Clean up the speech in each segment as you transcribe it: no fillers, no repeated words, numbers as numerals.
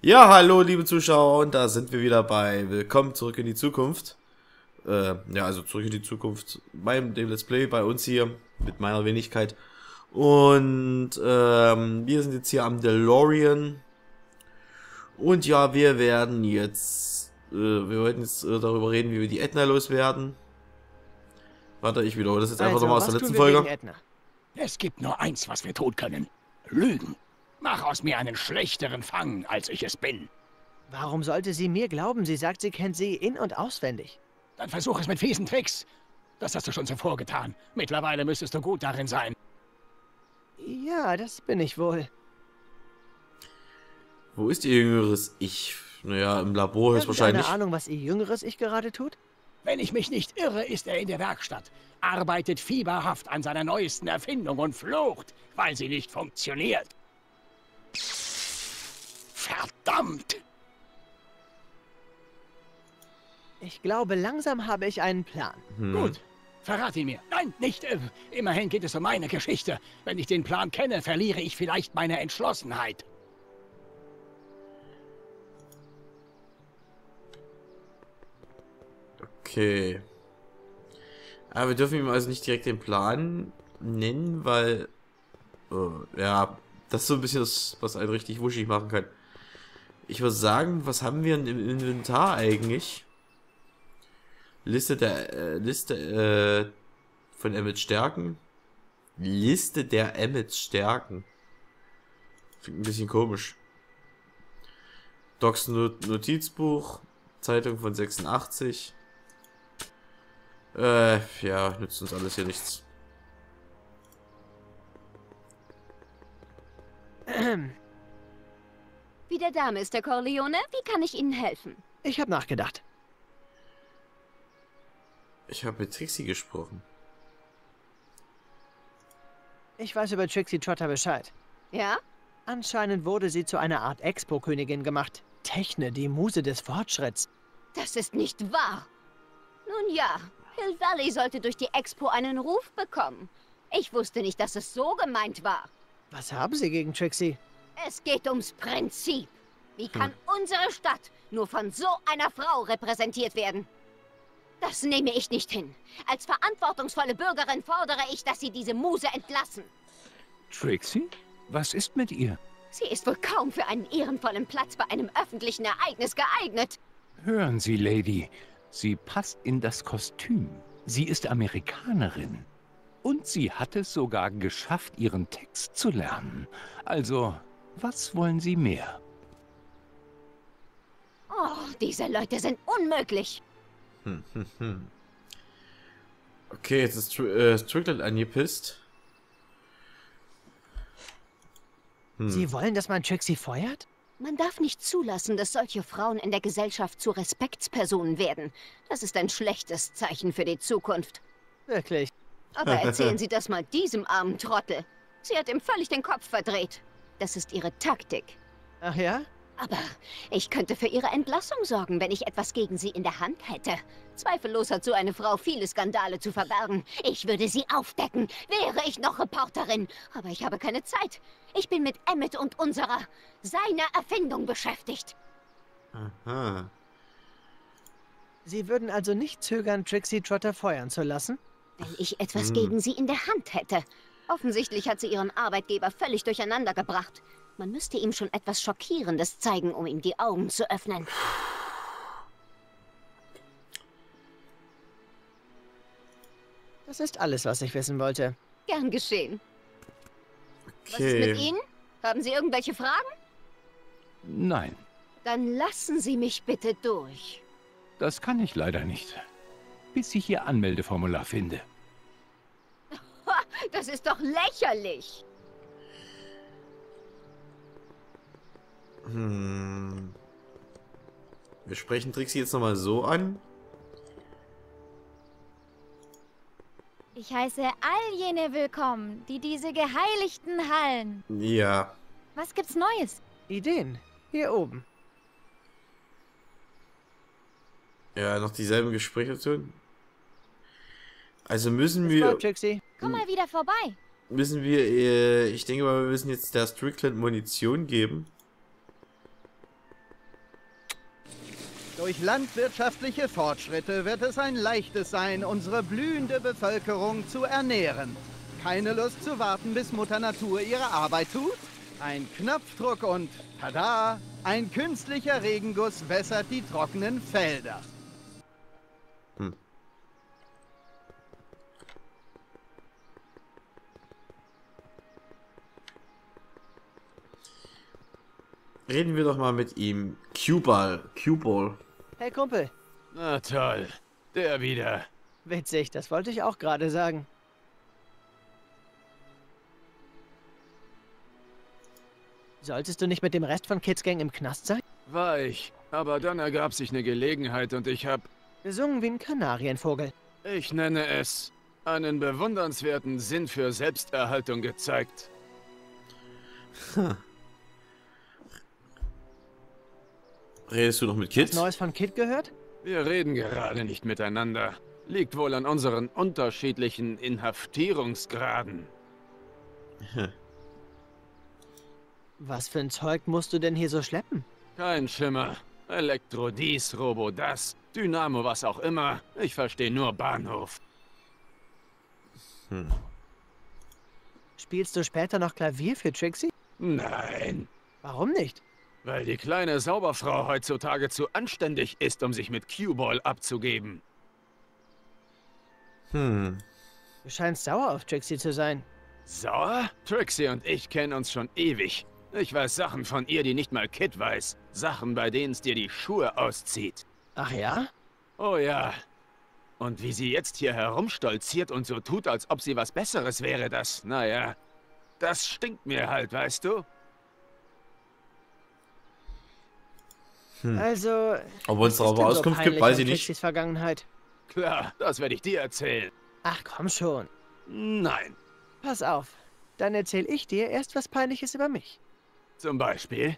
Ja, hallo liebe Zuschauer, und da sind wir wieder bei Willkommen zurück in die Zukunft. Ja, also zurück in die Zukunft beim dem Let's Play bei uns hier mit meiner Wenigkeit. Und wir sind jetzt hier am DeLorean. Und ja, wir werden jetzt, wir wollten jetzt darüber reden, wie wir die Edna loswerden. Warte, ich wiederhole das jetzt einfach nochmal aus der letzten Folge. Es gibt nur eins, was wir tun können. Lügen. Mach aus mir einen schlechteren Fang, als ich es bin. Warum sollte sie mir glauben? Sie sagt, sie kennt sie in- und auswendig. Dann versuch es mit fiesen Tricks. Das hast du schon zuvor getan. Mittlerweile müsstest du gut darin sein. Ja, das bin ich wohl. Wo ist ihr jüngeres Ich? Naja, im Labor höchstwahrscheinlich. Keine Ahnung, was ihr jüngeres Ich gerade tut? Wenn ich mich nicht irre, ist er in der Werkstatt. Arbeitet fieberhaft an seiner neuesten Erfindung und flucht, weil sie nicht funktioniert. Verdammt! Ich glaube, langsam habe ich einen Plan. Gut, verrat ihn mir. Nein, nicht. Immerhin geht es um meine Geschichte. Wenn ich den Plan kenne, verliere ich vielleicht meine Entschlossenheit. Okay. Aber wir dürfen ihm also nicht direkt den Plan nennen, weil... ja, das ist so ein bisschen das, was einen richtig wuschig machen kann. Ich würde sagen, was haben wir im Inventar eigentlich? Liste von Emmets Stärken. Liste der Emmets Stärken. Klingt ein bisschen komisch. Docs Notizbuch. Zeitung von 86. Ja, nützt uns alles hier nichts. Wie der Dame ist, der Corleone. Wie kann ich Ihnen helfen? Ich habe nachgedacht. Ich habe mit Trixie gesprochen. Ich weiß über Trixie Trotter Bescheid. Ja? Anscheinend wurde sie zu einer Art Expo-Königin gemacht. Techne, die Muse des Fortschritts. Das ist nicht wahr. Nun ja, Hill Valley sollte durch die Expo einen Ruf bekommen. Ich wusste nicht, dass es so gemeint war. Was haben Sie gegen Trixie? Es geht ums Prinzip. Wie kann unsere Stadt nur von so einer Frau repräsentiert werden? Das nehme ich nicht hin. Als verantwortungsvolle Bürgerin fordere ich, dass Sie diese Muse entlassen. Trixie? Was ist mit ihr? Sie ist wohl kaum für einen ehrenvollen Platz bei einem öffentlichen Ereignis geeignet. Hören Sie, Lady. Sie passt in das Kostüm. Sie ist Amerikanerin. Und sie hat es sogar geschafft, ihren Text zu lernen. Also, was wollen Sie mehr? Oh, diese Leute sind unmöglich. Okay, jetzt ist Strickland angepisst. Sie wollen, dass man Trixie feuert? Man darf nicht zulassen, dass solche Frauen in der Gesellschaft zu Respektspersonen werden. Das ist ein schlechtes Zeichen für die Zukunft. Wirklich. Aber erzählen Sie das mal diesem armen Trottel. Sie hat ihm völlig den Kopf verdreht. Das ist ihre Taktik. Ach ja? Aber ich könnte für ihre Entlassung sorgen, wenn ich etwas gegen sie in der Hand hätte. Zweifellos hat so eine Frau viele Skandale zu verbergen. Ich würde sie aufdecken, wäre ich noch Reporterin. Aber ich habe keine Zeit. Ich bin mit Emmet und seiner Erfindung beschäftigt. Aha. Sie würden also nicht zögern, Trixie Trotter feuern zu lassen? Wenn ich etwas gegen sie in der Hand hätte. Offensichtlich hat sie ihren Arbeitgeber völlig durcheinander gebracht. Man müsste ihm schon etwas Schockierendes zeigen, um ihm die Augen zu öffnen. Das ist alles, was ich wissen wollte. Gern geschehen. Okay. Was ist mit Ihnen? Haben Sie irgendwelche Fragen? Nein, Dann lassen Sie mich bitte durch. das kann ich leider nicht. Bis ich Ihr Anmeldeformular finde. Ha, das ist doch lächerlich. Wir sprechen Trixie jetzt nochmal so an. Ich heiße all jene willkommen, die diese geheiligten Hallen. Ja. Was gibt's Neues? Ideen. Hier oben. Ja, noch dieselben Gespräche tun. Also müssen Bis bald, wir... Trixie. Komm mal wieder vorbei. ich denke mal, wir müssen jetzt der Strickland Munition geben. Durch landwirtschaftliche Fortschritte wird es ein leichtes sein, unsere blühende Bevölkerung zu ernähren. Keine Lust zu warten, bis Mutter Natur ihre Arbeit tut? Ein Knopfdruck und tada! Ein künstlicher Regenguss wässert die trockenen Felder. Reden wir doch mal mit ihm. Q-Ball. Hey Kumpel. Na toll, der wieder. Witzig, das wollte ich auch gerade sagen. Solltest du nicht mit dem Rest von Kids Gang im Knast sein? War ich, aber dann ergab sich eine Gelegenheit und ich hab, Gesungen wie ein Kanarienvogel. ich nenne es, einen bewundernswerten Sinn für Selbsterhaltung gezeigt. Redest du noch mit Was Kids? Neues von Kid gehört? Wir reden gerade nicht miteinander. Liegt wohl an unseren unterschiedlichen Inhaftierungsgraden. Was für ein Zeug musst du denn hier so schleppen? Kein Schimmer. Elektro dies, Robo das, Dynamo was auch immer. Ich verstehe nur Bahnhof. Spielst du später noch Klavier für Trixie? Nein, Warum nicht? weil die kleine Sauberfrau heutzutage zu anständig ist, um sich mit Q-Ball abzugeben. Du scheinst sauer auf Trixie zu sein. Sauer? Trixie und ich kennen uns schon ewig. Ich weiß Sachen von ihr, die nicht mal Kid weiß. Sachen, bei denen es dir die Schuhe auszieht. Ach ja? Oh ja. Und wie sie jetzt hier herumstolziert und so tut, als ob sie was Besseres wäre, das, naja, das stinkt mir halt, weißt du? Also, Ob uns was ist darüber denn so Auskunft gibt, peinlich weiß an ich nicht. Trixies Vergangenheit? Klar, das werde ich dir erzählen. Ach komm schon. Nein. Pass auf. Dann erzähl ich dir erst was Peinliches über mich. Zum Beispiel?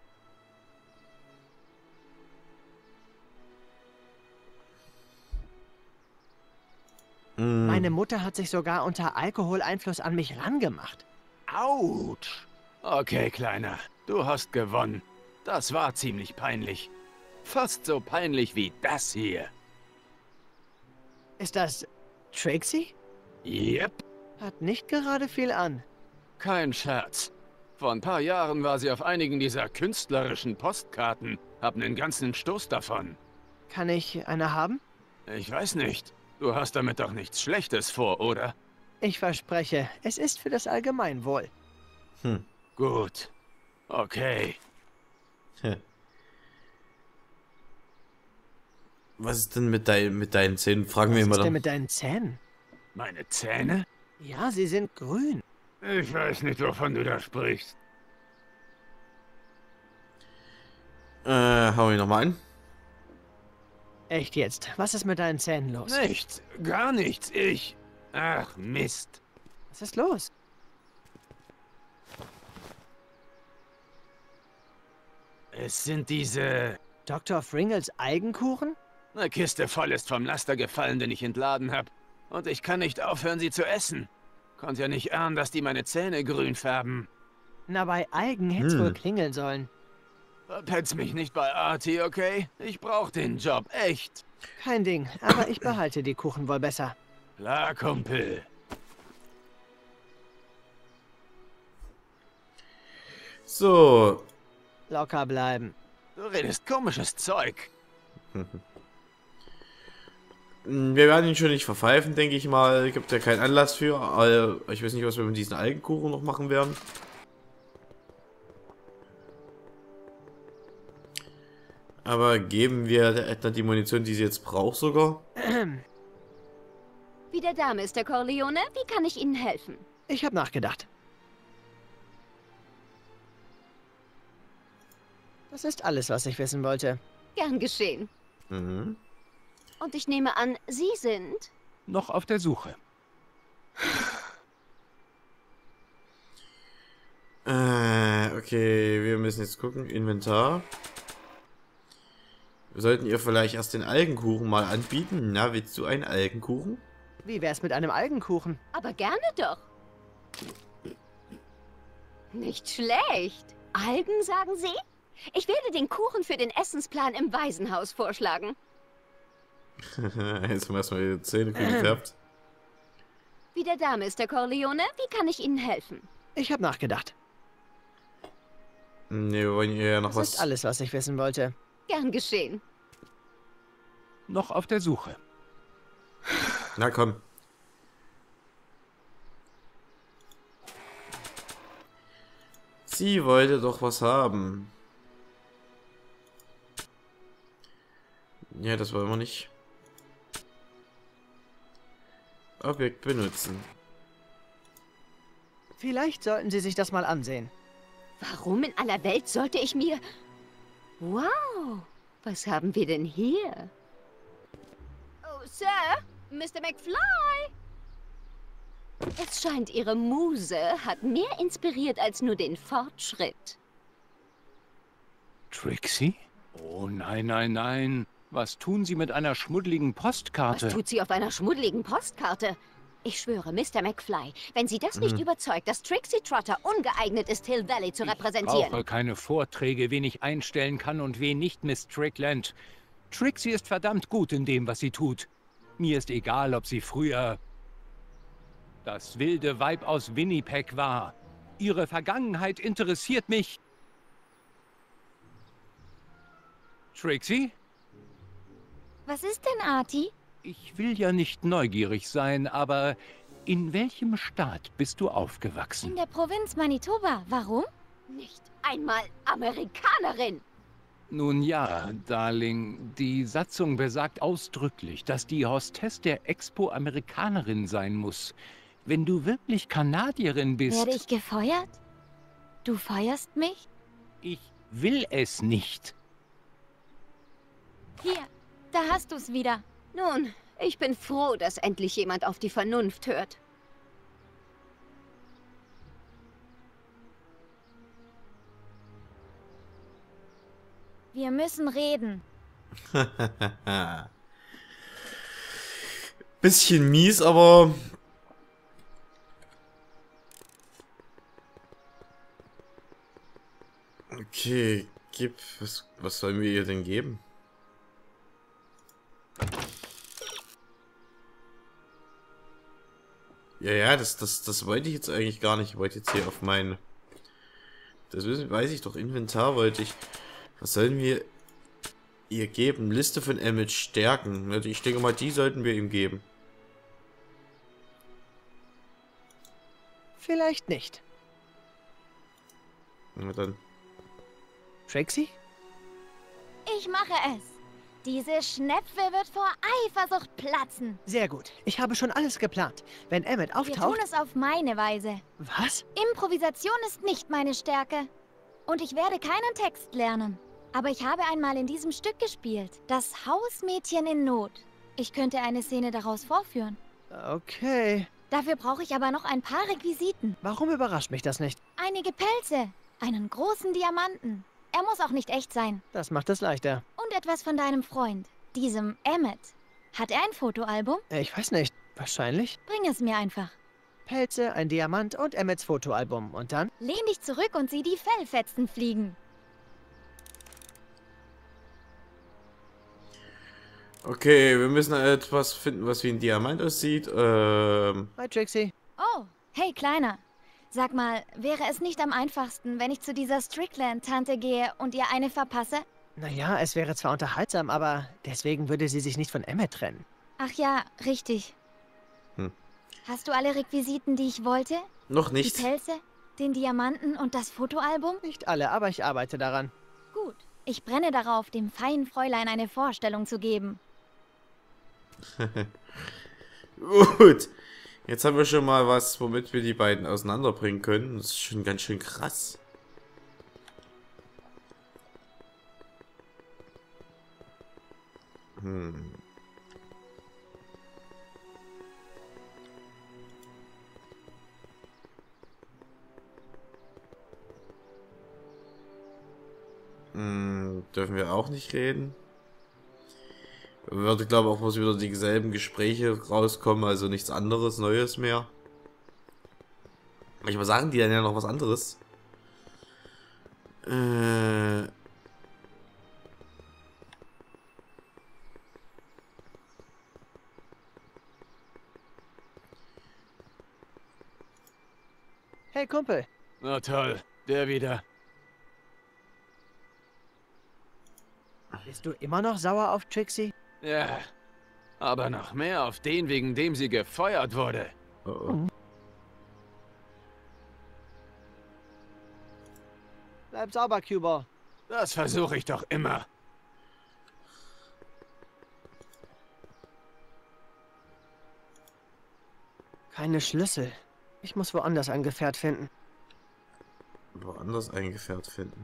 Meine Mutter hat sich sogar unter Alkoholeinfluss an mich rangemacht. Autsch. Okay, Kleiner, du hast gewonnen. Das war ziemlich peinlich. Fast so peinlich wie das hier. Ist das Trixie? Yep, Hat nicht gerade viel an. kein Scherz. Vor ein paar Jahren war sie auf einigen dieser künstlerischen Postkarten. Hab einen ganzen Stoß davon. Kann ich eine haben? Ich weiß nicht. Du hast damit doch nichts Schlechtes vor, oder? Ich verspreche, es ist für das Allgemeinwohl. Gut. Okay. Was ist denn mit deinen Zähnen? Fragen wir Was immer ist denn dann. mit deinen Zähnen? Meine Zähne? Ja, sie sind grün. Ich weiß nicht, wovon du da sprichst. Hau ihn nochmal ein. Echt jetzt? Was ist mit deinen Zähnen los? Nichts. Gar nichts. Ach, Mist. Was ist los? Es sind diese... Dr. Fringles Algenkuchen? Eine Kiste voll ist vom Laster gefallen, den ich entladen hab. Und ich kann nicht aufhören, sie zu essen. Konnte ja nicht ahnen, dass die meine Zähne grün färben. Na, bei Algen hätt's wohl klingeln sollen. Verpetz mich nicht bei Artie, okay? Ich brauch den Job, echt. Kein Ding, aber ich behalte die Kuchen wohl besser. Klar, Kumpel. So. Locker bleiben. Du redest komisches Zeug. Wir werden ihn schon nicht verpfeifen, denke ich mal. Gibt ja keinen Anlass für. Aber ich weiß nicht, was wir mit diesen Algenkuchen noch machen werden. Aber geben wir der Edna die Munition, die sie jetzt braucht sogar? Wie der Dame, Mr. Corleone, wie kann ich Ihnen helfen? Ich habe nachgedacht. Das ist alles, was ich wissen wollte. Gern geschehen. Mhm. Und ich nehme an, Sie sind... Noch auf der Suche. Okay, wir müssen jetzt gucken. Inventar. Wir sollten ihr vielleicht erst den Algenkuchen mal anbieten. Na, willst du einen Algenkuchen? Wie wär's mit einem Algenkuchen? Aber gerne doch. Nicht schlecht. Algen, sagen Sie? Ich werde den Kuchen für den Essensplan im Waisenhaus vorschlagen. Jetzt haben wir erstmal die Zähne grün gefärbt. Wieder da, Mr. Corleone. Wie kann ich Ihnen helfen? Ich habe nachgedacht. Nee, wir wollen ja noch Das was... ist alles, was ich wissen wollte. Gern geschehen. Noch auf der Suche. Na komm. Sie wollte doch was haben. Ja, das wollen wir nicht. Objekt benutzen. Vielleicht sollten Sie sich das mal ansehen. Warum in aller Welt sollte ich mir... Wow, was haben wir denn hier? Oh, Sir, Mr. McFly. Es scheint, Ihre Muse hat mehr inspiriert als nur den Fortschritt. Trixie? Oh nein, nein, nein. Was tun Sie mit einer schmuddeligen Postkarte? Was tut sie auf einer schmuddeligen Postkarte? Ich schwöre, Mr. McFly, wenn Sie das nicht überzeugt, dass Trixie Trotter ungeeignet ist, Hill Valley zu Ich repräsentieren. brauche keine Vorträge, wen ich einstellen kann und wen nicht, Miss Strickland. Trixie ist verdammt gut in dem, was sie tut. Mir ist egal, ob sie früher das wilde Weib aus Winnipeg war. Ihre Vergangenheit interessiert mich. Trixie? Was ist denn, Artie? Ich will ja nicht neugierig sein, aber in welchem Staat bist du aufgewachsen? In der Provinz Manitoba. Warum? Nicht einmal Amerikanerin. Nun ja, Darling, die Satzung besagt ausdrücklich, dass die Hostess der Expo Amerikanerin sein muss. Wenn du wirklich Kanadierin bist... Werde ich gefeuert? Du feuerst mich? Ich will es nicht. Hier, da hast du's wieder. Nun, ich bin froh, dass endlich jemand auf die Vernunft hört. Wir müssen reden. Bisschen mies, aber... Okay, gib... Was sollen wir ihr denn geben? Ja, das wollte ich jetzt eigentlich gar nicht. Ich wollte jetzt hier auf mein... Das weiß ich doch, Inventar wollte ich... Was sollen wir ihr geben? Liste von Emmett Stärken. Also ich denke mal, die sollten wir ihm geben. Vielleicht nicht. Na dann. Trixie? Ich mache es. Diese Schnepfe wird vor Eifersucht platzen. Sehr gut. Ich habe schon alles geplant. Wenn Emmett Wir tun auftaucht... es auf meine Weise. Was? Improvisation ist nicht meine Stärke. Und ich werde keinen Text lernen. Aber ich habe einmal in diesem Stück gespielt. Das Hausmädchen in Not. Ich könnte eine Szene daraus vorführen. Okay. Dafür brauche ich aber noch ein paar Requisiten. Warum überrascht mich das nicht? Einige Pelze. Einen großen Diamanten. Er muss auch nicht echt sein. Das macht es leichter. Und etwas von deinem Freund, diesem Emmett. Hat er ein Fotoalbum? Ich weiß nicht. Wahrscheinlich. Bring es mir einfach. Pelze, ein Diamant und Emmets Fotoalbum. Und dann? Lehn dich zurück und sieh die Fellfetzen fliegen. Okay, wir müssen etwas finden, was wie ein Diamant aussieht. Hi, Trixie. Oh, hey Kleiner. Sag mal, wäre es nicht am einfachsten, wenn ich zu dieser Strickland-Tante gehe und ihr eine verpasse? Naja, es wäre zwar unterhaltsam, aber deswegen würde sie sich nicht von Emmett trennen. Ach ja, richtig. Hast du alle Requisiten, die ich wollte? Noch nicht. Die Pelze, den Diamanten und das Fotoalbum? Nicht alle, aber ich arbeite daran. Gut. Ich brenne darauf, dem feinen Fräulein eine Vorstellung zu geben. Gut. Jetzt haben wir schon mal was, womit wir die beiden auseinanderbringen können. Das ist schon ganz schön krass. Dürfen wir auch nicht reden. Würde, glaube ich, auch bloß wieder dieselben Gespräche rauskommen, also nichts anderes, Neues mehr. Manchmal sagen die dann ja noch was anderes. Hey, Kumpel. Na toll, der wieder. Bist du immer noch sauer auf Trixie? Ja, aber noch mehr auf den, wegen dem sie gefeuert wurde. Oh, oh. Bleib sauber, Cuba. Das versuche ich doch immer. Keine Schlüssel. Ich muss woanders ein Gefährt finden. Woanders ein Gefährt finden.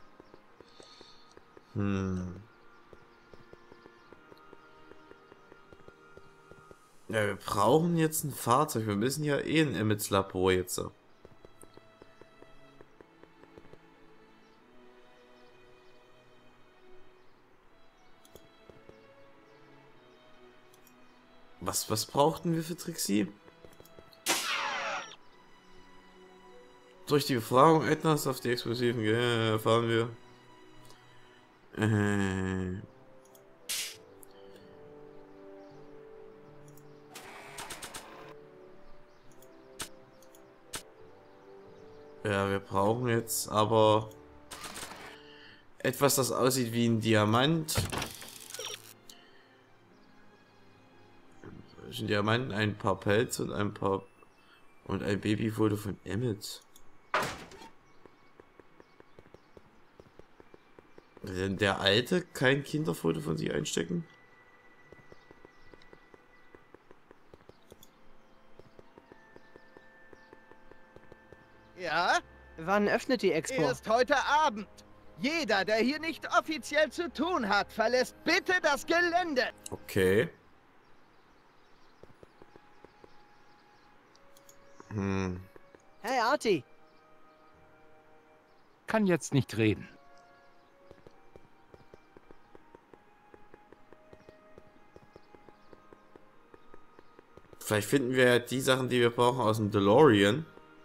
Ja, wir brauchen jetzt ein Fahrzeug. Wir müssen ja eh in Emmets Labor jetzt. Was brauchten wir für Trixie? Durch die Befragung Ednas auf die explosiven erfahren wir. Ja, wir brauchen jetzt aber etwas, das aussieht wie ein Diamant. Ein Diamant, ein paar Pelze und ein Babyfoto von Emmet. Will denn der Alte kein Kinderfoto von sich einstecken? Ja? Wann öffnet die Expo? Erst heute Abend. Jeder, der hier nicht offiziell zu tun hat, verlässt bitte das Gelände. Okay. Hey, Artie. Kann jetzt nicht reden. Vielleicht finden wir ja die Sachen, die wir brauchen, aus dem DeLorean.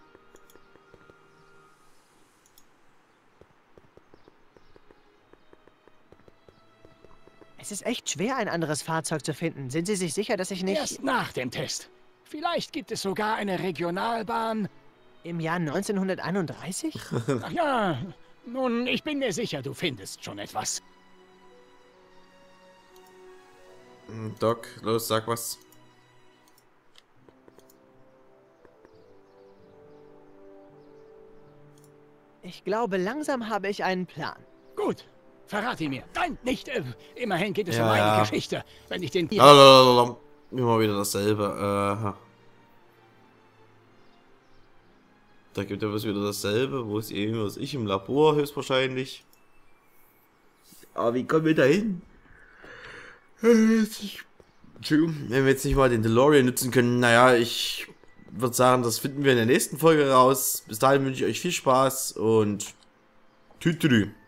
Es ist echt schwer, ein anderes Fahrzeug zu finden. Sind Sie sich sicher, dass ich nicht... Erst nach dem Test. Vielleicht gibt es sogar eine Regionalbahn. Im Jahr 1931? Ach ja, nun, ich bin mir sicher, du findest schon etwas. Doc, los, sag was. Ich glaube, langsam habe ich einen Plan. Gut, verrate ihn mir. Nein, nicht. Immerhin geht es Ja, um meine ja. Geschichte. Wenn ich den... Lalalala. Immer wieder dasselbe. Da gibt er was wieder dasselbe. Wo ist irgendwas? Ich im Labor höchstwahrscheinlich. Aber wie kommen wir da hin? Entschuldigung, wenn wir jetzt nicht mal den DeLorean nutzen können. Naja, ich würde sagen, das finden wir in der nächsten Folge raus. Bis dahin wünsche ich euch viel Spaß und Tütü.